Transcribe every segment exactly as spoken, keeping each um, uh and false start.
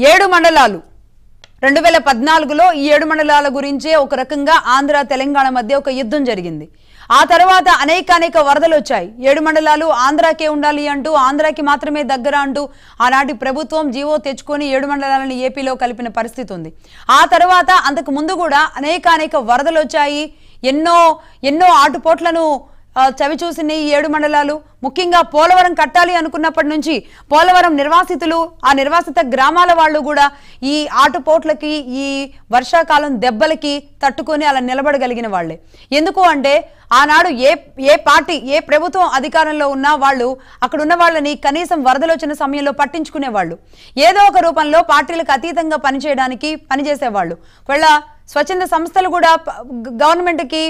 ఏడు మండలాలు రెండు వేల పద్నాలుగులో ఈ ఏడు మండలాల గురించే ఒక రకంగా ఆంధ్ర తెలంగాణ మధ్య ఒక యుద్ధం జరిగింది. ఆ తర్వాత అనేక అనేక వరదలు వచ్చాయి. ఏడు మండలాలు ఆంధ్రాకే ఉండాలి అంటూ, ఆంధ్రాకి మాత్రమే దగ్గర అంటూ ఆనాటి ప్రభుత్వం జీవో తెచ్చుకొని ఏడు మండలాలను ఏపీలో కలిపిన పరిస్థితి ఉంది. ఆ తర్వాత అంతకు ముందు కూడా అనేక అనేక వరదలు వచ్చాయి. ఎన్నో ఎన్నో ఆటుపోట్లను చవి చూసిన ఈ ఏడు మండలాలు, ముఖ్యంగా పోలవరం కట్టాలి అనుకున్నప్పటి నుంచి పోలవరం నిర్వాసితులు, ఆ నిర్వాసిత గ్రామాల వాళ్ళు కూడా ఈ ఆటుపోట్లకి, ఈ వర్షాకాలం దెబ్బలకి తట్టుకొని అలా నిలబడగలిగిన వాళ్ళే. ఎందుకు అంటే ఆనాడు ఏ ఏ పార్టీ ఏ ప్రభుత్వం అధికారంలో ఉన్నా వాళ్ళు అక్కడ ఉన్న వాళ్ళని కనీసం వరదలు వచ్చిన సమయంలో పట్టించుకునేవాళ్ళు. ఏదో ఒక రూపంలో పార్టీలకు అతీతంగా పనిచేయడానికి పనిచేసేవాళ్ళు. ఒకవేళ స్వచ్ఛంద సంస్థలు కూడా గవర్నమెంట్కి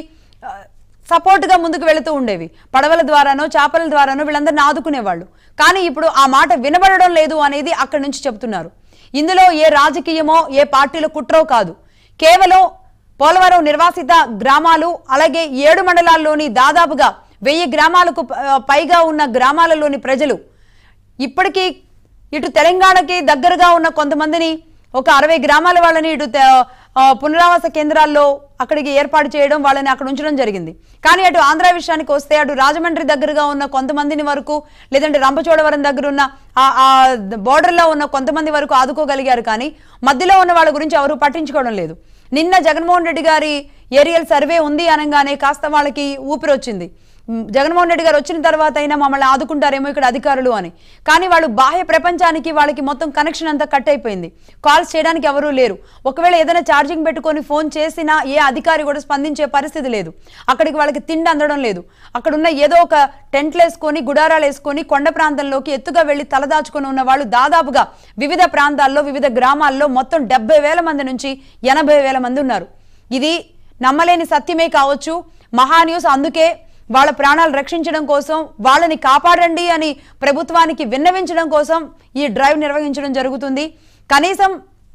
సపోర్ట్గా ముందుకు వెళుతూ ఉండేవి. పడవల ద్వారానో చేపల ద్వారానో వీళ్ళందరినీ ఆదుకునేవాళ్ళు. కానీ ఇప్పుడు ఆ మాట వినబడడం లేదు అనేది అక్కడి నుంచి చెప్తున్నారు. ఇందులో ఏ రాజకీయమో ఏ పార్టీల కుట్రో కాదు. కేవలం పోలవరం నిర్వాసిత గ్రామాలు, అలాగే ఏడు మండలాల్లోని దాదాపుగా వెయ్యి గ్రామాలకు పైగా ఉన్న గ్రామాలలోని ప్రజలు ఇప్పటికీ ఇటు తెలంగాణకి దగ్గరగా ఉన్న కొంతమందిని, ఒక అరవై గ్రామాల వాళ్ళని ఇటు పునరావాస కేంద్రాల్లో అక్కడికి ఏర్పాటు చేయడం, వాళ్ళని అక్కడ ఉంచడం జరిగింది. కానీ అటు ఆంధ్ర విషయానికి వస్తే అటు రాజమండ్రి దగ్గరగా ఉన్న కొంతమందిని వరకు, లేదంటే రంపచోడవరం దగ్గర ఉన్న ఆ బోర్డర్లో ఉన్న కొంతమంది వరకు ఆదుకోగలిగారు. కానీ మధ్యలో ఉన్న వాళ్ళ గురించి ఎవరు పట్టించుకోవడం లేదు. నిన్న జగన్మోహన్ రెడ్డి గారి ఏరియల్ సర్వే ఉంది అనగానే కాస్త వాళ్ళకి ఊపిరి వచ్చింది. జగన్మోహన్ రెడ్డి గారు వచ్చిన తర్వాత అయినా మమ్మల్ని ఆదుకుంటారేమో ఇక్కడ అధికారులు అని. కానీ వాళ్ళు బాహ్య ప్రపంచానికి వాళ్ళకి మొత్తం కనెక్షన్ అంతా కట్ అయిపోయింది. కాల్స్ చేయడానికి ఎవరూ లేరు. ఒకవేళ ఏదైనా ఛార్జింగ్ పెట్టుకొని ఫోన్ చేసినా ఏ అధికారి కూడా స్పందించే పరిస్థితి లేదు. అక్కడికి వాళ్ళకి తిండి అందడం లేదు. అక్కడున్న ఏదో ఒక టెంట్లు వేసుకొని, గుడారాలు వేసుకొని కొండ ప్రాంతంలోకి ఎత్తుగా వెళ్లి తలదాచుకొని ఉన్న వాళ్ళు దాదాపుగా వివిధ ప్రాంతాల్లో, వివిధ గ్రామాల్లో మొత్తం డెబ్బై వేల మంది నుంచి ఎనభై వేల మంది ఉన్నారు. ఇది నమ్మలేని సత్యమే కావచ్చు. మహాన్యూస్ అందుకే వాళ్ళ ప్రాణాలు రక్షించడం కోసం, వాళ్ళని కాపాడండి అని ప్రభుత్వానికి విన్నవించడం కోసం ఈ డ్రైవ్ నిర్వహించడం జరుగుతుంది. కనీసం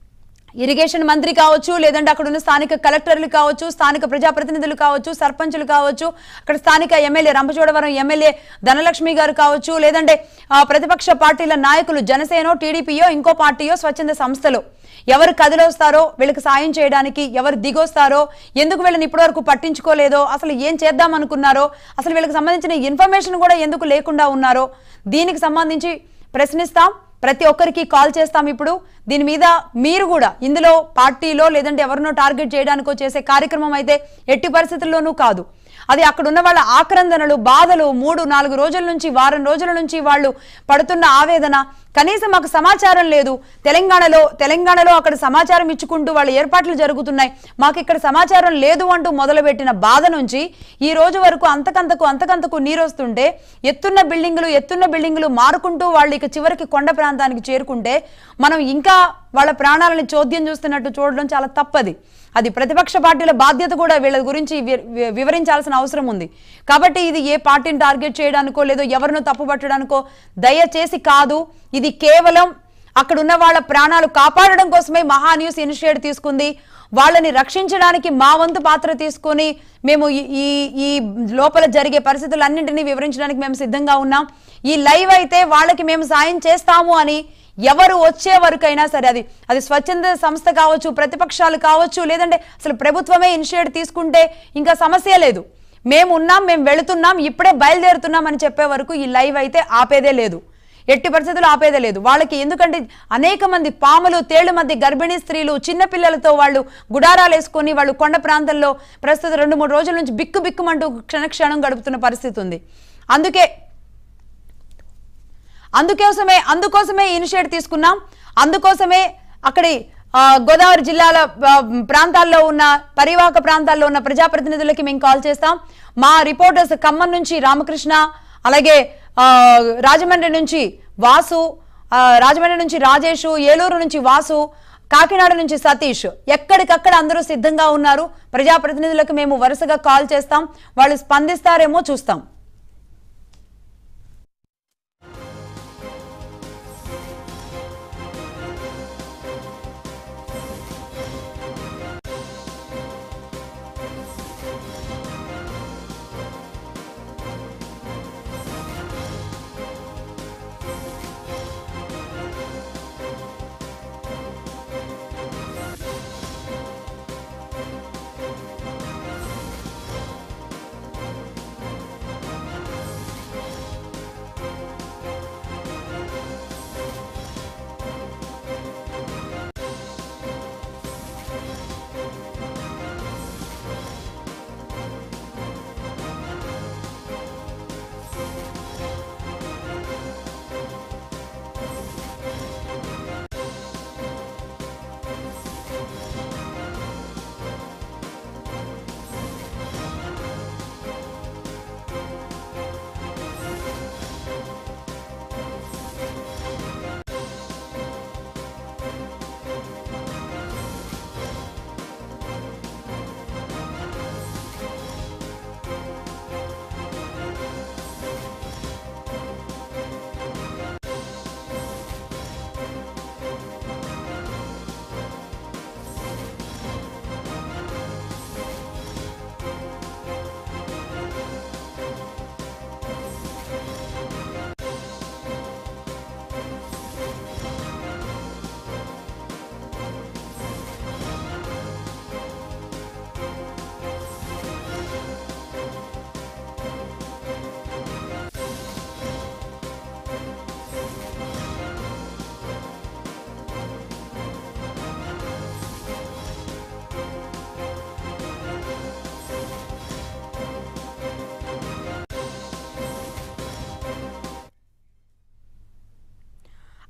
ఇరిగేషన్ మంత్రి కావచ్చు, లేదంటే అక్కడ ఉన్న స్థానిక కలెక్టర్లు కావచ్చు, స్థానిక ప్రజాప్రతినిధులు కావచ్చు, సర్పంచులు కావచ్చు, అక్కడ స్థానిక ఎమ్మెల్యే రంపచోడవరం ఎమ్మెల్యే ధనలక్ష్మి గారు కావచ్చు, లేదంటే ప్రతిపక్ష పార్టీల నాయకులు జనసేనో, టీడీపీయో, ఇంకో పార్టీయో, స్వచ్ఛంద సంస్థలో ఎవరు కదిలొస్తారో వీళ్ళకి సాయం చేయడానికి, ఎవరు దిగొస్తారో, ఎందుకు వీళ్ళని ఇప్పటివరకు పట్టించుకోలేదో, అసలు ఏం చేద్దాం అనుకున్నారో, అసలు వీళ్ళకి సంబంధించిన ఇన్ఫర్మేషన్ కూడా ఎందుకు లేకుండా ఉన్నారో దీనికి సంబంధించి ప్రశ్నిస్తాం. ప్రతి ఒక్కరికి కాల్ చేస్తాం. ఇప్పుడు దీని మీద మీరు కూడా ఇందులో పార్టీలో లేదంటే ఎవరినో టార్గెట్ చేయడానికో చేసే కార్యక్రమం అయితే ఎట్టి పరిస్థితుల్లోనూ కాదు. అది అక్కడ ఉన్న వాళ్ళ ఆక్రందనలు, బాధలు, మూడు నాలుగు రోజుల నుంచి, వారం రోజుల నుంచి వాళ్ళు పడుతున్న ఆవేదన, కనీసం మాకు సమాచారం లేదు. తెలంగాణలో తెలంగాణలో అక్కడ సమాచారం ఇచ్చుకుంటూ వాళ్ళ ఏర్పాట్లు జరుగుతున్నాయి, మాకు ఇక్కడ సమాచారం లేదు అంటూ మొదలుపెట్టిన బాధ నుంచి ఈ రోజు వరకు అంతకంతకు అంతకంతకు నీరు వస్తుంటే, ఎత్తున్న బిల్డింగులు ఎత్తున్న బిల్డింగులు మారుకుంటూ వాళ్ళు ఇక చివరికి కొండ ప్రాంతానికి చేరుకుంటే మనం ఇంకా వాళ్ళ ప్రాణాలను చోద్యం చూస్తున్నట్టు చూడడం చాలా తప్పది. అది ప్రతిపక్ష పార్టీల బాధ్యత కూడా వీళ్ళ గురించి వివరించాల్సిన అవసరం ఉంది. కాబట్టి ఇది ఏ పార్టీని టార్గెట్ చేయడానికో లేదో ఎవరినో తప్పుపట్టడానికో దయచేసి కాదు. ఇది కేవలం అక్కడ ఉన్న వాళ్ళ ప్రాణాలు కాపాడడం కోసమే మహాన్యూస్ ఇనిషియేటివ్ తీసుకుంది. వాళ్ళని రక్షించడానికి మా వంతు పాత్ర తీసుకొని మేము ఈ ఈ లోపల జరిగే పరిస్థితులన్నింటినీ వివరించడానికి మేము సిద్ధంగా ఉన్నాం. ఈ లైవ్ అయితే వాళ్ళకి మేము సాయం చేస్తాము అని ఎవరు వచ్చే వరకైనా సరే, అది అది స్వచ్ఛంద సంస్థ కావచ్చు, ప్రతిపక్షాలు కావచ్చు, లేదంటే అసలు ప్రభుత్వమే ఇనిషియేటివ్ తీసుకుంటే ఇంకా సమస్య లేదు. మేము ఉన్నాం, మేము వెళుతున్నాం, ఇప్పుడే బయలుదేరుతున్నాం అని చెప్పే వరకు ఈ లైవ్ అయితే ఆపేదే లేదు. ఎట్టి పరిస్థితులు ఆపేదే లేదు వాళ్ళకి. ఎందుకంటే అనేక మంది పాములు, తేళ్ల మధ్య గర్భిణీ స్త్రీలు, చిన్నపిల్లలతో వాళ్ళు గుడారాలు వేసుకొని వాళ్ళు కొండ ప్రాంతంలో ప్రస్తుతం రెండు మూడు రోజుల నుంచి బిక్కు బిక్కుమంటూ క్షణక్షణం గడుపుతున్న పరిస్థితి ఉంది. అందుకే అందుకోసమే అందుకోసమే ఇనిషియేటివ్ తీసుకున్నాం. అందుకోసమే అక్కడి గోదావరి జిల్లాల ప్రాంతాల్లో ఉన్న పరివాహక ప్రాంతాల్లో ఉన్న ప్రజాప్రతినిధులకి మేము కాల్ చేస్తాం. మా రిపోర్టర్స్ ఖమ్మం నుంచి రామకృష్ణ, అలాగే రాజమండ్రి నుంచి వాసు, రాజమండ్రి నుంచి రాజేష్, ఏలూరు నుంచి వాసు, కాకినాడ నుంచి సతీష్, ఎక్కడికక్కడ అందరూ సిద్ధంగా ఉన్నారు. ప్రజాప్రతినిధులకు మేము వరుసగా కాల్ చేస్తాం, వాళ్ళు స్పందిస్తారేమో చూస్తాం.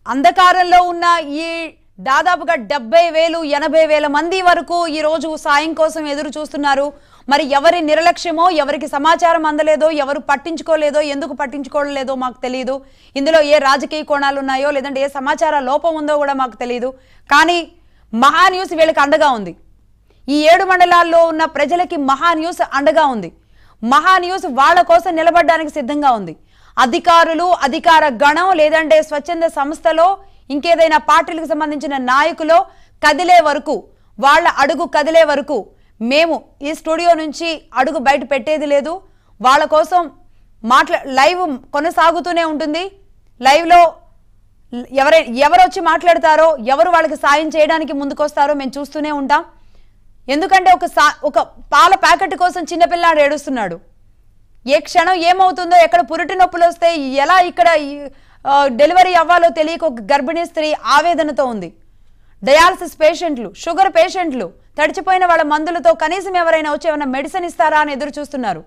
అంధకారంలో ఉన్న ఈ దాదాపుగా డెబ్బై వేలు ఎనభై వేల మంది వరకు ఈ రోజు సాయం కోసం ఎదురు చూస్తున్నారు. మరి ఎవరి నిర్లక్ష్యమో, ఎవరికి సమాచారం అందలేదో, ఎవరు పట్టించుకోలేదో, ఎందుకు పట్టించుకోలేదో మాకు తెలియదు. ఇందులో ఏ రాజకీయ కోణాలు ఉన్నాయో, లేదంటే ఏ సమాచార లోపం ఉందో కూడా మాకు తెలియదు. కానీ మహా న్యూస్ వీళ్ళకి అండగా ఉంది. ఈ ఏడు మండలాల్లో ఉన్న ప్రజలకి మహా న్యూస్ అండగా ఉంది. మహా న్యూస్ వాళ్ళ కోసం నిలబడడానికి సిద్ధంగా ఉంది. అధికారులు, అధికార గణం, లేదంటే స్వచ్ఛంద సంస్థలో ఇంకేదైనా పార్టీలకు సంబంధించిన నాయకులు కదిలే వరకు, వాళ్ళ అడుగు కదిలే వరకు మేము ఈ స్టూడియో నుంచి అడుగు బయట పెట్టేది లేదు. వాళ్ళ కోసం మాట్లా లైవ్ కొనసాగుతూనే ఉంటుంది. లైవ్లో ఎవరై ఎవరు వచ్చి మాట్లాడతారో, ఎవరు వాళ్ళకి సాయం చేయడానికి ముందుకొస్తారో మేము చూస్తూనే ఉంటాం. ఎందుకంటే ఒక సా ఒక పాల ప్యాకెట్ కోసం చిన్నపిల్లాడు ఏడుస్తున్నాడు. ఏ క్షణం ఏమవుతుందో, ఎక్కడ పురిటి నొప్పులు వస్తే ఎలా ఇక్కడ డెలివరీ అవ్వాలో తెలియక ఒక గర్భిణీ స్త్రీ ఆవేదనతో ఉంది. డయాలసిస్ పేషెంట్లు, షుగర్ పేషెంట్లు తడిచిపోయిన వాళ్ళ మందులతో కనీసం ఎవరైనా వచ్చి ఏమైనా మెడిసిన్ ఇస్తారా అని ఎదురు చూస్తున్నారు.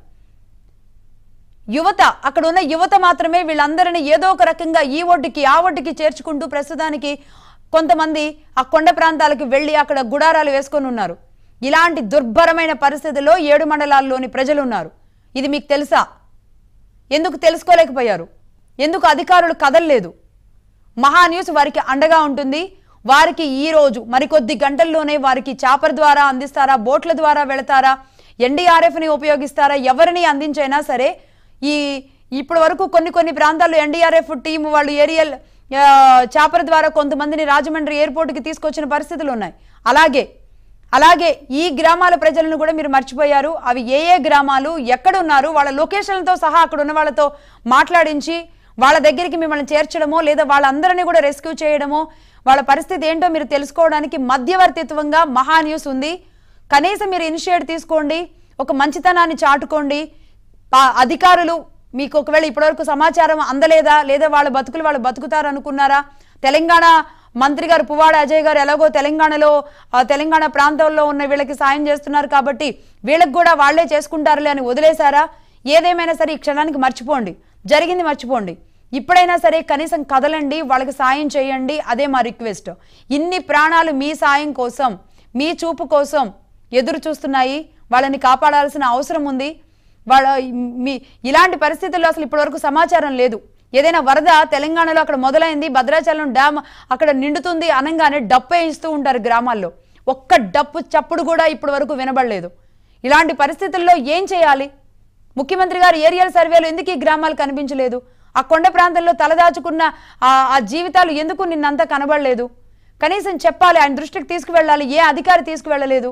యువత, అక్కడ ఉన్న యువత మాత్రమే వీళ్ళందరినీ ఏదో ఒక రకంగా ఈ ఒడ్డుకి ఆ ఒడ్డుకి చేర్చుకుంటూ ప్రస్తుతానికి కొంతమంది ఆ కొండ ప్రాంతాలకు వెళ్ళి అక్కడ గుడారాలు వేసుకొని ఉన్నారు. ఇలాంటి దుర్భరమైన పరిస్థితుల్లో ఏడు మండలాల్లోని ప్రజలు ఉన్నారు. ఇది మీకు తెలుసా? ఎందుకు తెలుసుకోలేకపోయారు? ఎందుకు అధికారులు కదలలేదు? మహా న్యూస్ వారికి అండగా ఉంటుంది. వారికి ఈ రోజు మరికొద్ది గంటల్లోనే వారికి చాపర్ ద్వారా అందిస్తారా, బోట్ల ద్వారా వెళతారా, ఎన్డీఆర్ఎఫ్ని ఉపయోగిస్తారా, ఎవరిని అందించైనా సరే ఈ ఇప్పటి వరకు కొన్ని కొన్ని ప్రాంతాల్లో ఎన్డీఆర్ఎఫ్ టీం వాళ్ళు ఏరియల్ చాపర్ ద్వారా కొంతమందిని రాజమండ్రి ఎయిర్పోర్ట్కి తీసుకొచ్చిన పరిస్థితులు ఉన్నాయి. అలాగే అలాగే ఈ గ్రామాల ప్రజలను కూడా మీరు మర్చిపోయారు. అవి ఏ ఏ గ్రామాలు, ఎక్కడున్నారు, వాళ్ళ లొకేషన్లతో సహా అక్కడ ఉన్న వాళ్ళతో మాట్లాడించి వాళ్ళ దగ్గరికి మిమ్మల్ని చేర్చడమో, లేదా వాళ్ళందరినీ కూడా రెస్క్యూ చేయడమో, వాళ్ళ పరిస్థితి ఏంటో మీరు తెలుసుకోవడానికి మధ్యవర్తిత్వంగా మహా న్యూస్ ఉంది. కనీసం మీరు ఇనిషియేట్ తీసుకోండి, ఒక మంచితనాన్ని చాటుకోండి. అధికారులు మీకు ఒకవేళ ఇప్పటివరకు సమాచారం అందలేదా, లేదా వాళ్ళ బతుకులు వాళ్ళు బతుకుతారు అనుకున్నారా? తెలంగాణ మంత్రి గారు పువ్వాడ అజయ్ గారు ఎలాగో తెలంగాణలో తెలంగాణ ప్రాంతంలో ఉన్న వీళ్ళకి సాయం చేస్తున్నారు కాబట్టి వీళ్ళకి కూడా వాళ్లే చేసుకుంటారులే అని వదిలేశారా? ఏదేమైనా సరే ఈ క్షణానికి మర్చిపోండి, జరిగింది మర్చిపోండి. ఇప్పుడైనా సరే కనీసం కదలండి, వాళ్ళకి సాయం చేయండి. అదే మా రిక్వెస్ట్. ఇన్ని ప్రాణాలు మీ సాయం కోసం, మీ చూపు కోసం ఎదురు చూస్తున్నాయి. వాళ్ళని కాపాడాల్సిన అవసరం ఉంది. వాళ్ళ మీ ఇలాంటి పరిస్థితుల్లో అసలు ఇప్పటివరకు సమాచారం లేదు. ఏదైనా వరద తెలంగాణలో అక్కడ మొదలైంది, భద్రాచలం డ్యామ్ అక్కడ నిండుతుంది అనగానే డప్పు వేయిస్తూ ఉంటారు గ్రామాల్లో. ఒక్క డప్పు చప్పుడు కూడా ఇప్పటి వరకు వినబడలేదు. ఇలాంటి పరిస్థితుల్లో ఏం చేయాలి? ముఖ్యమంత్రి గారు ఏరియల్ సర్వేలో ఎందుకు ఈ గ్రామాలు కనిపించలేదు? ఆ కొండ ప్రాంతంలో తలదాచుకున్న ఆ జీవితాలు ఎందుకు నిన్నంతా కనబడలేదు? కనీసం చెప్పాలి, ఆయన దృష్టికి తీసుకువెళ్ళాలి. ఏ అధికారి తీసుకువెళ్ళలేదు.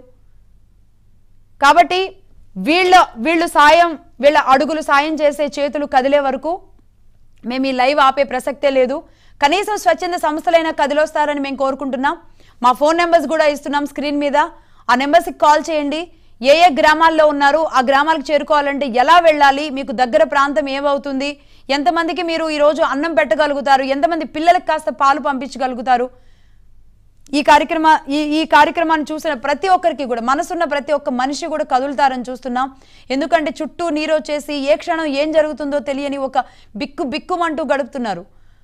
కాబట్టి వీళ్ళ వీళ్ళు సాయం, వీళ్ళ అడుగులు సాయం చేసే చేతులు కదిలే వరకు మేము ఈ లైవ్ ఆపే ప్రసక్తే లేదు. కనీసం స్వచ్ఛంద సంస్థలైనా కదిలొస్తారని మేము కోరుకుంటున్నాం. మా ఫోన్ నెంబర్స్ కూడా ఇస్తున్నాం స్క్రీన్ మీద. ఆ నెంబర్స్కి కాల్ చేయండి. ఏ ఏ గ్రామాల్లో ఉన్నారు, ఆ గ్రామాలకు చేరుకోవాలంటే ఎలా వెళ్ళాలి, మీకు దగ్గర ప్రాంతం ఏమవుతుంది, ఎంతమందికి మీరు ఈరోజు అన్నం పెట్టగలుగుతారు, ఎంతమంది పిల్లలకు కాస్త పాలు పంపించగలుగుతారు. ఈ కార్యక్రమ ఈ ఈ కార్యక్రమాన్ని చూసిన ప్రతి ఒక్కరికి కూడా, మనసున్న ప్రతి ఒక్క మనిషి కూడా కదులుతారని చూస్తున్నాం. ఎందుకంటే చుట్టూ నీరు వచ్చేసి ఏ క్షణం ఏం జరుగుతుందో తెలియని ఒక బిక్కు బిక్కుమంటూ గడుపుతున్నారు.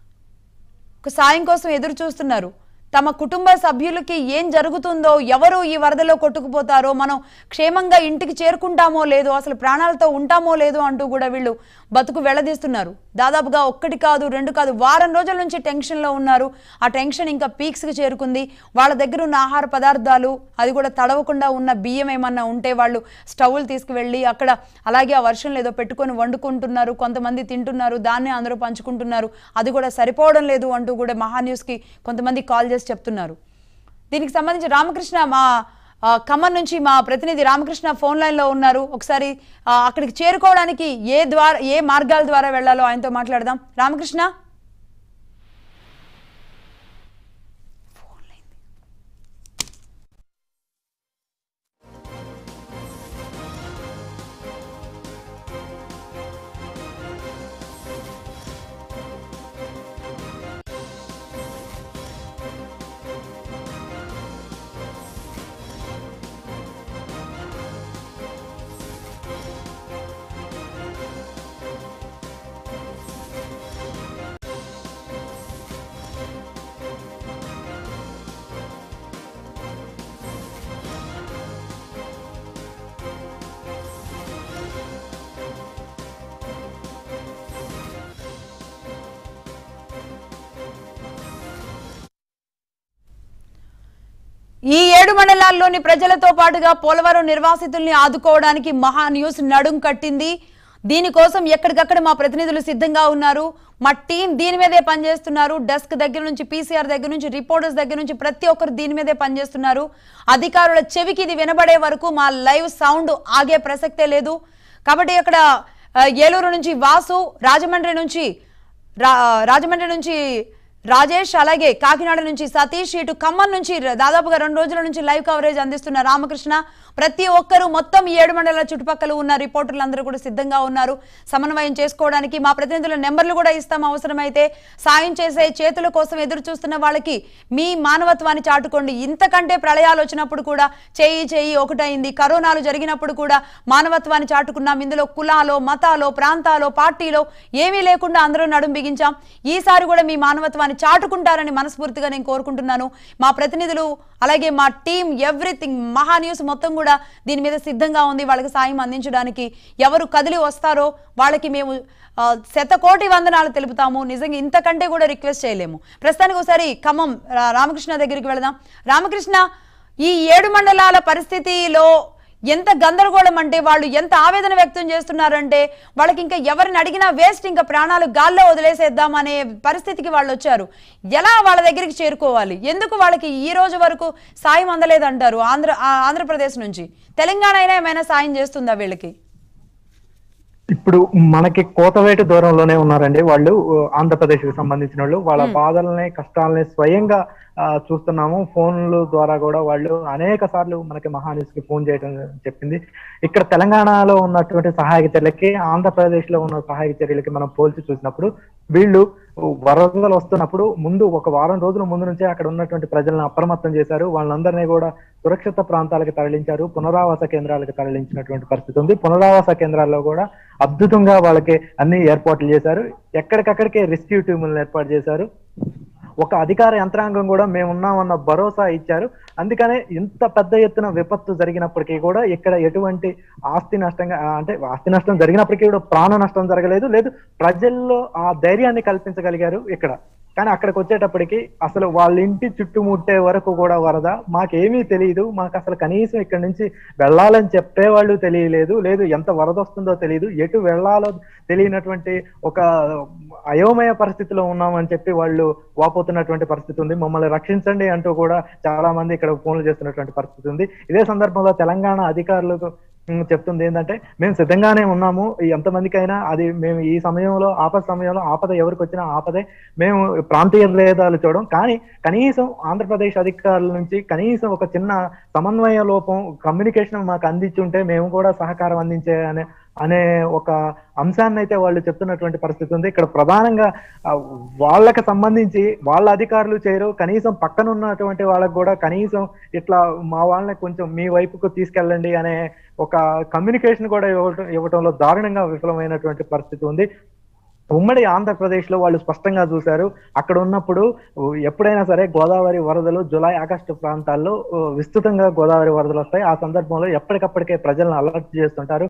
ఒక సాయం కోసం ఎదురు చూస్తున్నారు. తమ కుటుంబ సభ్యులకి ఏం జరుగుతుందో, ఎవరు ఈ వరదలో కొట్టుకుపోతారో, మనం క్షేమంగా ఇంటికి చేరుకుంటామో లేదో, అసలు ప్రాణాలతో ఉంటామో లేదో అంటూ కూడా వీళ్ళు బతుకు వెళ్లదీస్తున్నారు. దాదాపుగా ఒక్కటి కాదు, రెండు కాదు, వారం రోజుల నుంచి టెన్షన్లో ఉన్నారు. ఆ టెన్షన్ ఇంకా పీక్స్కి చేరుకుంది. వాళ్ళ దగ్గర ఉన్న ఆహార పదార్థాలు, అది కూడా తడవకుండా ఉన్న బియ్యం ఏమన్నా ఉంటే వాళ్ళు స్టవ్లు తీసుకువెళ్ళి అక్కడ అలాగే ఆ వర్షంలో ఏదో పెట్టుకొని వండుకుంటున్నారు. కొంతమంది తింటున్నారు, దాన్ని అందరూ పంచుకుంటున్నారు. అది కూడా సరిపోవడం లేదు అంటూ కూడా మహా న్యూస్కి కొంతమంది కాల్ చేసి చెప్తున్నారు. దీనికి సంబంధించి రామకృష్ణ, మా ఖమ్మం నుంచి మా ప్రతినిధి రామకృష్ణ ఫోన్ లైన్లో ఉన్నారు. ఒకసారి అక్కడికి చేరుకోవడానికి ఏ ద్వారా ఏ మార్గాల ద్వారా వెళ్లాలో ఆయనతో మాట్లాడదాం. రామకృష్ణ. ఈ ఏడు మండలాల్లోని ప్రజలతో పాటుగా పోలవరం నిర్వాసితుల్ని ఆదుకోవడానికి మహా న్యూస్ నడుం కట్టింది. దీనికోసం ఎక్కడికక్కడ మా ప్రతినిధులు సిద్ధంగా ఉన్నారు. మా టీం దీని మీదే పనిచేస్తున్నారు. డెస్క్ దగ్గర నుంచి, పీసీఆర్ దగ్గర నుంచి, రిపోర్టర్స్ దగ్గర నుంచి ప్రతి ఒక్కరు దీని మీదే పనిచేస్తున్నారు. అధికారుల చెవికి ఇది వినబడే వరకు మా లైవ్ సౌండ్ ఆగే ప్రసక్తే లేదు. కాబట్టి అక్కడ ఏలూరు నుంచి వాసు, రాజమండ్రి నుంచి రాజమండ్రి నుంచి రాజేష్, అలాగే కాకినాడ నుంచి సతీష్, ఇటు ఖమ్మం నుంచి దాదాపుగా రెండు రోజుల నుంచి లైవ్ కవరేజ్ అందిస్తున్న రామకృష్ణ, ప్రతి ఒక్కరు మొత్తం ఈ ఏడు మండలాల చుట్టుపక్కల ఉన్న రిపోర్టర్లు అందరూ కూడా సిద్ధంగా ఉన్నారు సమన్వయం చేసుకోవడానికి. మా ప్రతినిధుల నెంబర్లు కూడా ఇస్తాం, అవసరమైతే సాయం చేసే చేతుల కోసం ఎదురు చూస్తున్న వాళ్ళకి మీ మానవత్వాన్ని చాటుకోండి. ఇంతకంటే ప్రళయాలు వచ్చినప్పుడు కూడా చేయి చేయి ఒకటైంది. కరోనాలు జరిగినప్పుడు కూడా మానవత్వాన్ని చాటుకున్నాం. ఇందులో కులాలో, మతాలో, ప్రాంతాలో, పార్టీలో ఏమీ లేకుండా అందరూ నడుం బిగించాం. ఈసారి కూడా మీ మానవత్వాన్ని చాటుకుంటారని మనస్ఫూర్తిగా నేను కోరుకుంటున్నాను. మా ప్రతినిధులు అలాగే మా టీం ఎవ్రీథింగ్ మహా న్యూస్ మొత్తం కూడా దీని మీద సిద్ధంగా ఉంది వాళ్ళకి సాయం అందించడానికి. ఎవరు కదిలి వస్తారో వాళ్ళకి మేము శతకోటి వందనాలు తెలుపుతాము. నిజంగా ఇంతకంటే కూడా రిక్వెస్ట్ చేయలేము. ప్రస్తుతానికి ఒకసారి ఖమ్మం రామకృష్ణ దగ్గరికి వెళదాం. రామకృష్ణ, ఈ ఏడు మండలాల పరిస్థితిలో ఎంత గందరగోళం అంటే, వాళ్ళు ఎంత ఆవేదన వ్యక్తం చేస్తున్నారంటే వాళ్ళకి ఇంకా ఎవరిని అడిగినా వేస్ట్, ఇంకా ప్రాణాలు గాల్లో వదిలేసేద్దాం అనే పరిస్థితికి వాళ్ళు వచ్చారు. ఎలా వాళ్ళ దగ్గరికి చేరుకోవాలి? ఎందుకు వాళ్ళకి ఈ రోజు వరకు సాయం అందలేదంటారు? ఆంధ్ర ఆంధ్రప్రదేశ్ నుంచి తెలంగాణ అయినా ఏమైనా సాయం చేస్తుందా వీళ్ళకి? ఇప్పుడు మనకి కోతవేటు దూరంలోనే ఉన్నారండి వాళ్ళు, ఆంధ్రప్రదేశ్ కి సంబంధించిన వాళ్ళు. వాళ్ళ బాధల్ని, కష్టాలని స్వయంగా చూస్తున్నాము. ఫోన్ల ద్వారా కూడా వాళ్ళు అనేక సార్లు మనకి మహాన్యూస్ కి ఫోన్ చేయడం చెప్పింది. ఇక్కడ తెలంగాణలో ఉన్నటువంటి సహాయక చర్యలకి, ఆంధ్రప్రదేశ్ లో ఉన్న సహాయక చర్యలకి మనం పోల్చి చూసినప్పుడు, వీళ్ళు వరదలు వస్తున్నప్పుడు ముందు ఒక వారం రోజుల ముందు నుంచే అక్కడ ఉన్నటువంటి ప్రజలను అప్రమత్తం చేశారు. వాళ్ళందరినీ కూడా సురక్షిత ప్రాంతాలకు తరలించారు. పునరావాస కేంద్రాలకు తరలించినటువంటి పరిస్థితి ఉంది. పునరావాస కేంద్రాల్లో కూడా అద్భుతంగా వాళ్ళకి అన్ని ఏర్పాట్లు చేశారు. ఎక్కడికక్కడికే రెస్క్యూ టీములను ఏర్పాటు చేశారు. ఒక అధికార యంత్రాంగం కూడా మేమున్నామన్న భరోసా ఇచ్చారు. అందుకనే ఇంత పెద్ద ఎత్తున విపత్తు జరిగినప్పటికీ కూడా ఇక్కడ ఎటువంటి ఆస్తి నష్టంగా అంటే ఆస్తి నష్టం జరిగినప్పటికీ కూడా ప్రాణ నష్టం జరగలేదు. లేదు, ప్రజల్లో ఆ ధైర్యాన్ని కల్పించగలిగారు ఇక్కడ. కానీ అక్కడికి వచ్చేటప్పటికి అసలు వాళ్ళ ఇంటి చుట్టుముట్టే వరకు కూడా వరద. మాకేమీ తెలియదు, మాకు అసలు కనీసం ఇక్కడ నుంచి వెళ్ళాలని చెప్పేవాళ్ళు తెలియలేదు. లేదు, ఎంత వరద వస్తుందో తెలియదు, ఎటు వెళ్ళాలో తెలియనటువంటి ఒక అయోమయ పరిస్థితిలో ఉన్నామని చెప్పి వాళ్ళు వాపోతున్నటువంటి పరిస్థితి ఉంది. మమ్మల్ని రక్షించండి అంటూ కూడా చాలా మంది ఇక్కడ ఫోన్లు చేస్తున్నటువంటి పరిస్థితి ఉంది. ఇదే సందర్భంలో తెలంగాణ అధికారులకు చెప్తుంది ఏంటంటే, మేము సిద్ధంగానే ఉన్నాము, ఎంతమందికైనా అది మేము ఈ సమయంలో ఆపద సమయంలో ఆపద ఎవరికి వచ్చినా ఆపదే, మేము ప్రాంతీయ భేదాలు చూడడం. కానీ కనీసం ఆంధ్రప్రదేశ్ అధికారుల నుంచి కనీసం ఒక చిన్న సమన్వయ లోపం, కమ్యూనికేషన్ మాకు అందించుంటే మేము కూడా సహకారం అందించే అనే అనే ఒక అంశాన్ని అయితే వాళ్ళు చెప్తున్నటువంటి పరిస్థితి ఉంది. ఇక్కడ ప్రధానంగా వాళ్ళకి సంబంధించి వాళ్ళ అధికారులు చేయరు, కనీసం పక్కన ఉన్నటువంటి వాళ్ళకు కూడా కనీసం ఇట్లా మా వాళ్ళని కొంచెం మీ వైపుకు తీసుకెళ్ళండి అనే ఒక కమ్యూనికేషన్ కూడా ఇవ్వటం ఇవ్వటంలో దారుణంగా విఫలమైనటువంటి పరిస్థితి ఉంది. ఉమ్మడి ఆంధ్రప్రదేశ్ లో వాళ్ళు స్పష్టంగా చూశారు. అక్కడ ఉన్నప్పుడు ఎప్పుడైనా సరే గోదావరి వరదలు జులై ఆగస్టు ప్రాంతాల్లో విస్తృతంగా గోదావరి వరదలు వస్తాయి. ఆ సందర్భంలో ఎప్పటికప్పటికే ప్రజలను అలర్ట్ చేస్తుంటారు.